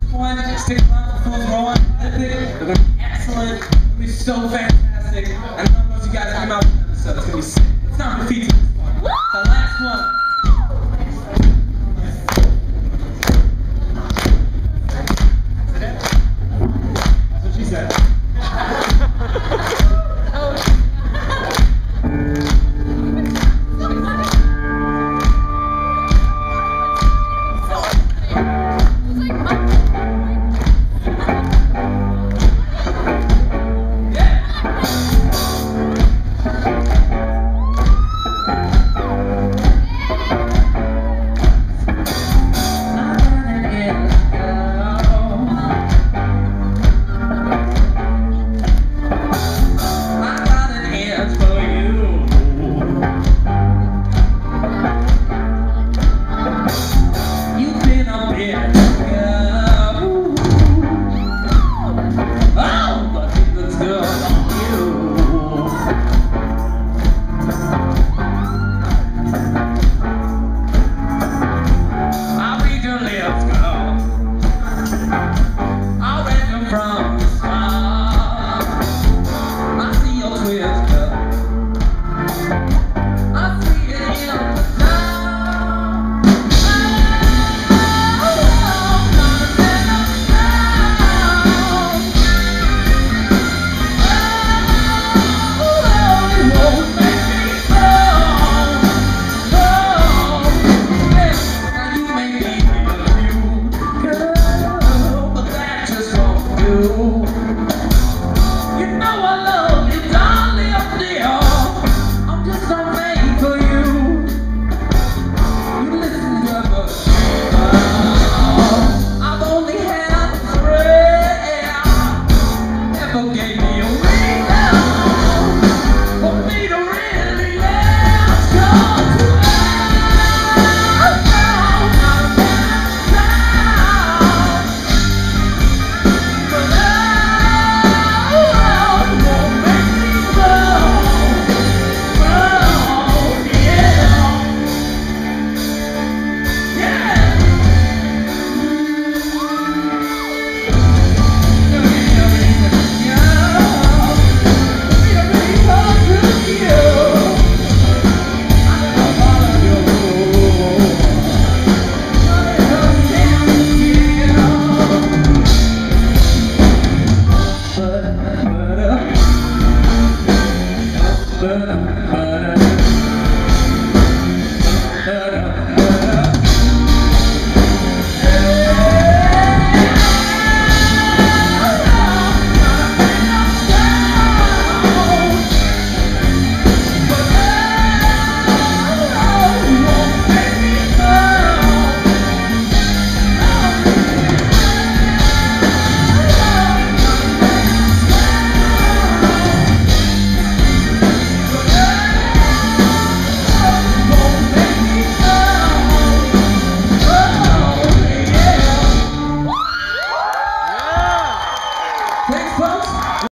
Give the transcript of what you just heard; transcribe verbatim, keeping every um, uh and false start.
one. Stick around for Fools Rolling. They're going to be excellent. It's going to be so fantastic. And I know most of you guys came out with them, so it's going to be sick. It's not repeating this one. The last one.